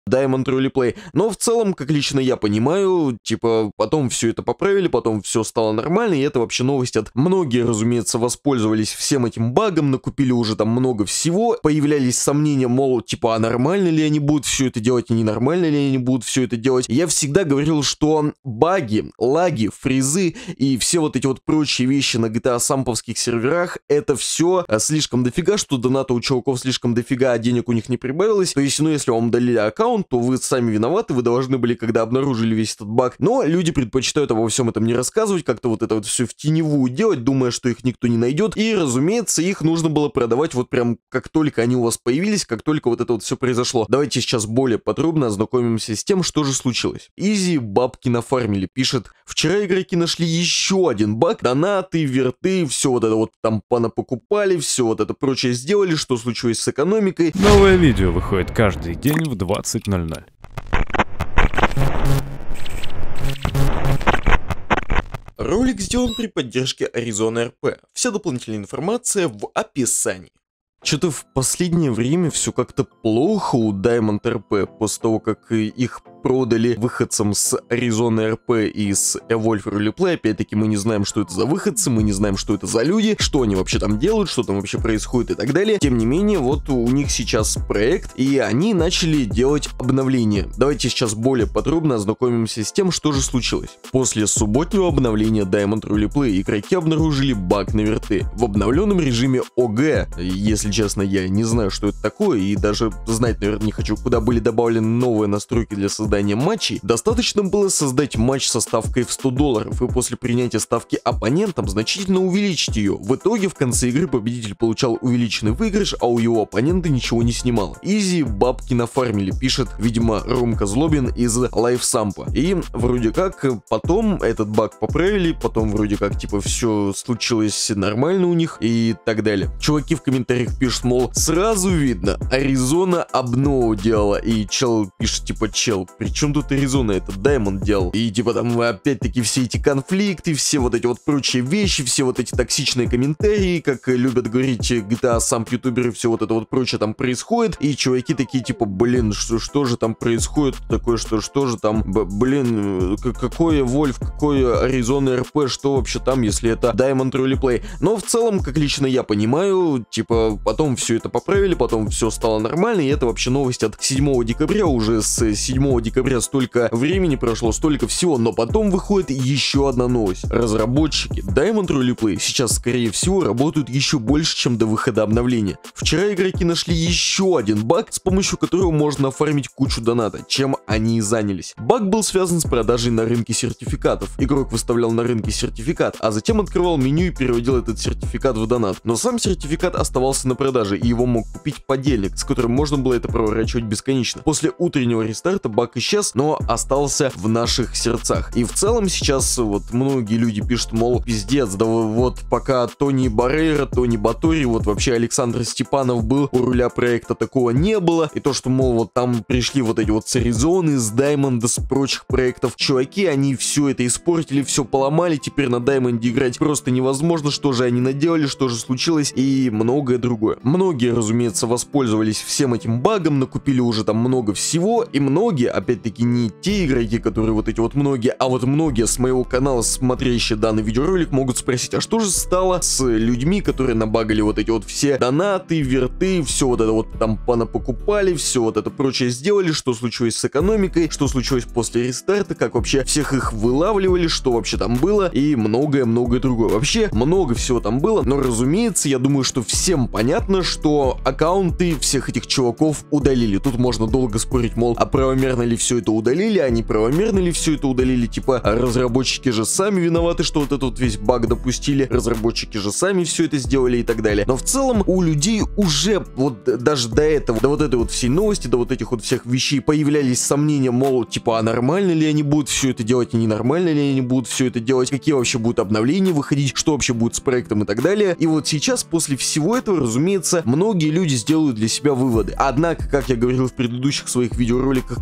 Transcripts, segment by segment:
Diamond Roleplay. Но в целом, как лично я понимаю, типа, потом все это поправили, потом все стало нормально, и это вообще новость от... Многие, разумеется, воспользовались всем этим багом, накупили уже там много всего, появлялись сомнения, мол, типа, а нормально ли они будут все это делать, и ненормально ли они будут все это делать. Я всегда говорил, что баги, лаги, фризы и все вот эти вот прочие вещи на GTA самповских серверах, это все слишком дофига, что доната у чуваков слишком дофига, а денег у них не прибавилось. То есть, ну, если вам удалили аккаунт, то вы сами виноваты, вы должны были, когда обнаружили весь этот баг. Но люди предпочитают обо всем этом не рассказывать, как-то вот это вот все в теневую делать, думая, что их никто не найдет. И, разумеется, их нужно было продавать вот прям как только они у вас появились, как только вот это вот все произошло. Давайте сейчас более подробно ознакомимся с тем, что же случилось. Изи бабки нафармили, пишет: вчера игроки нашли еще один баг, донаты, верты, все вот это вот там понапокупали, все вот это прочее сделали, что случилось с экономикой. Новое видео выходит каждый день в 20:00. Ролик сделан при поддержке Arizona RP. Вся дополнительная информация в описании. Что-то в последнее время все как-то плохо у Diamond RP после того, как их продали выходцам с Arizona RP и с Evolve Roleplay. Опять-таки мы не знаем, что это за выходцы, мы не знаем, что это за люди, что они вообще там делают, что там вообще происходит и так далее. Тем не менее, вот у них сейчас проект, и они начали делать обновление. Давайте сейчас более подробно ознакомимся с тем, что же случилось. После субботнего обновления Diamond Roleplay игроки обнаружили баг на верты. В обновленном режиме ОГ, если честно, я не знаю, что это такое, и даже знать, наверное, не хочу, куда были добавлены новые настройки для создания матчей, достаточно было создать матч со ставкой в $100, и после принятия ставки оппонентом значительно увеличить ее. В итоге в конце игры победитель получал увеличенный выигрыш, а у его оппонента ничего не снимало. Изи бабки нафармили, пишет, видимо, Ромка Злобин из Лайфсампа. И вроде как потом этот баг поправили, потом вроде как типа все случилось нормально у них и так далее. Чуваки в комментариях пишут, мол, сразу видно, Arizona обнову делала, и чел пишет типа, чел, причем тут Arizona, это Diamond делал. И типа там опять-таки все эти конфликты, все вот эти вот прочие вещи, все вот эти токсичные комментарии, как любят говорить GTA сам ютуберы, все вот это вот прочее там происходит. И чуваки такие типа, блин, что же там происходит такое, что же там, блин, какое Wolf, какое Arizona RP, что вообще там, если это Diamond Roleplay. Но в целом, как лично я понимаю, типа потом все это поправили, потом все стало нормально, и это вообще новость от 7 декабря, уже с 7 декабря столько времени прошло, столько всего, но потом выходит еще одна новость. Разработчики Diamond Roleplay сейчас, скорее всего, работают еще больше, чем до выхода обновления. Вчера игроки нашли еще один баг, с помощью которого можно оформить кучу доната, чем они и занялись. Баг был связан с продажей на рынке сертификатов. Игрок выставлял на рынке сертификат, а затем открывал меню и переводил этот сертификат в донат. Но сам сертификат оставался на продаже, и его мог купить подельник, с которым можно было это проворачивать бесконечно. После утреннего рестарта баг исчез, но остался в наших сердцах. И в целом сейчас вот многие люди пишут, мол, пиздец, да вот пока Тони Баррейра, Тони Батори, вот вообще Александр Степанов был у руля проекта, такого не было. И то, что, мол, вот там пришли вот эти вот с Аризоны, с Даймонда, с прочих проектов чуваки, они все это испортили, все поломали, теперь на Даймонде играть просто невозможно, что же они наделали, что же случилось и многое другое. Многие, разумеется, воспользовались всем этим багом, накупили уже там много всего, и многие, опять-таки, не те игроки, которые вот эти вот многие, а вот многие с моего канала, смотрящие данный видеоролик, могут спросить, а что же стало с людьми, которые набагали вот эти вот все донаты, верты, все вот это вот там понапокупали, все вот это прочее сделали, что случилось с экономикой, что случилось после рестарта, как вообще всех их вылавливали, что вообще там было, и многое-многое другое. Вообще, много всего там было, но, разумеется, я думаю, что всем понятно, что аккаунты всех этих чуваков удалили. Тут можно долго спорить, мол, а правомерно ли все это удалили, а неправомерно ли все это удалили, типа, разработчики же сами виноваты, что вот этот вот весь баг допустили, разработчики же сами все это сделали и так далее. Но в целом у людей уже вот даже до этого, до вот этой вот всей новости, до вот этих вот всех вещей появлялись сомнения, мол, типа, а нормально ли они будут все это делать, и ненормально ли они будут все это делать, какие вообще будут обновления выходить, что вообще будет с проектом и так далее. И вот сейчас, после всего этого, разумеется, многие люди сделают для себя выводы. Однако, как я говорил в предыдущих своих видеороликах когда-то там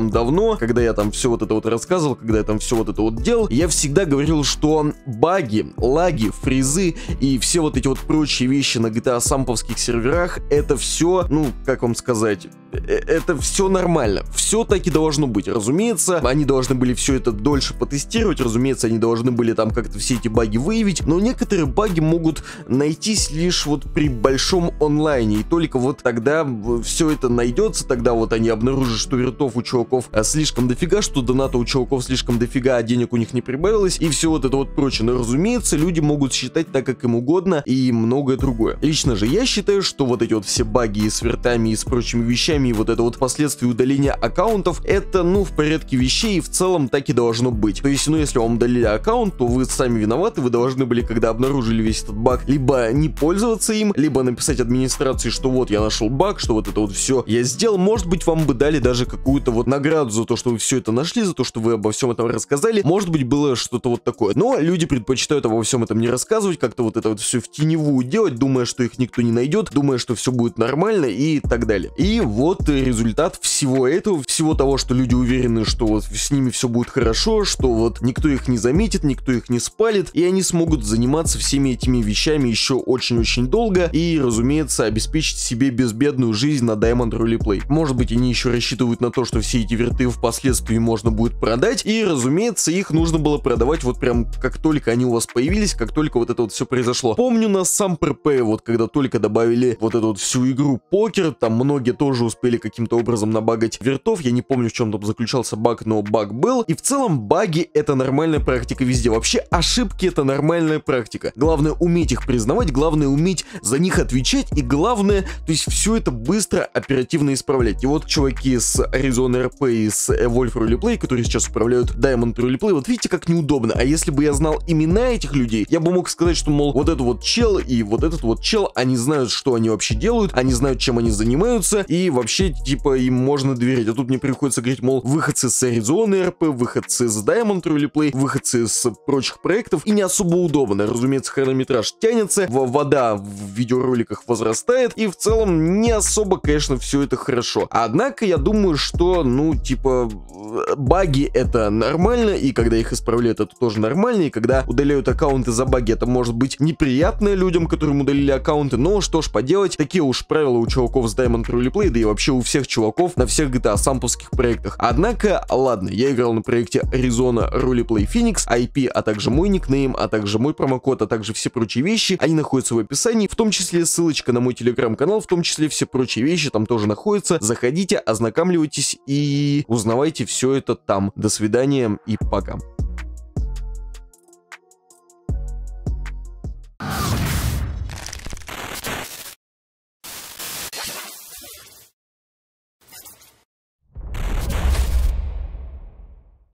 там давно, когда я там все вот это вот рассказывал, когда я там все вот это вот делал, я всегда говорил, что баги, лаги, фризы и все вот эти вот прочие вещи на GTA самповских серверах, это все, ну, как вам сказать, это все нормально, все так и должно быть. Разумеется, они должны были все это дольше потестировать, разумеется, они должны были там как-то все эти баги выявить, но некоторые баги могут найтись лишь вот при большом онлайне, и только вот тогда все это найдется, тогда вот они обнаружат, что вертов у чуваков слишком дофига, что доната у чуваков слишком дофига, а денег у них не прибавилось, и все вот это вот прочее. Но, разумеется, люди могут считать так, как им угодно, и многое другое. Лично же я считаю, что вот эти вот все баги и с вертами, и с прочими вещами, и вот это вот последствия удаления аккаунтов, это, ну, в порядке вещей, и в целом так и должно быть. То есть, ну, если вам удалили аккаунт, то вы сами виноваты, вы должны были, когда обнаружили весь этот баг, либо не пользоваться им, либо написать администрации, что вот я нашел баг, что вот это вот все я сделал. Может быть, вам бы дали даже какую-то вот награду за то, что вы все это нашли, за то, что вы обо всем этом рассказали. Может быть, было что-то вот такое. Но люди предпочитают обо всем этом не рассказывать, как-то вот это вот все в теневую делать, думая, что их никто не найдет, думая, что все будет нормально и так далее. И вот результат всего этого, всего того, что люди уверены, что вот с ними все будет хорошо, что вот никто их не заметит, никто их не спалит, и они смогут заниматься всеми этими вещами еще очень-очень долго и, разумеется, обеспечить себе безбедную жизнь на Diamond Roleplay. Может быть, они еще рассчитывают на то, что все эти верты впоследствии можно будет продать, и, разумеется, их нужно было продавать вот прям как только они у вас появились, как только вот это вот все произошло. Помню на сам ПРП, вот когда только добавили вот эту вот всю игру покер, там многие тоже успели каким-то образом набагать вертов, я не помню, в чем там заключался баг, но баг был, и в целом баги это нормальная практика везде, вообще ошибки это нормальная практика, главное уметь их признавать, главное уметь за них отвечать, и главное, то есть все это быстро, оперативно исправлять. И вот чуваки с Arizona RP и с Evolve Roleplay, которые сейчас управляют Diamond Roleplay, вот видите, как неудобно. А если бы я знал имена этих людей, я бы мог сказать, что, мол, вот этот вот чел и вот этот вот чел, они знают, что они вообще делают, они знают, чем они занимаются, и вообще, типа, им можно доверять. А тут мне приходится говорить, мол, выходцы с Arizona RP, выходцы с Diamond Roleplay, выходцы с прочих проектов, и не особо удобно. Разумеется, хронометраж тянется, вода в видеороликах возрастает, и в целом не особо, конечно, все это хорошо. Однако я думаю, что, ну, типа, баги это нормально, и когда их исправляют, это тоже нормально, и когда удаляют аккаунты за баги, это может быть неприятно людям, которым удалили аккаунты, но что ж поделать, такие уж правила у чуваков с Diamond Roleplay, да и вообще у всех чуваков на всех GTA самповских проектах. Однако, ладно, я играл на проекте Arizona Roleplay Phoenix, IP, а также мой никнейм, а также мой промокод, а также все прочие вещи, они находятся в описании, в том числе ссылочка на мой телеграм-канал, в том числе все прочие вещи там тоже находятся. Заходите, ознакомьтесь и узнавайте все это там. До свидания и пока.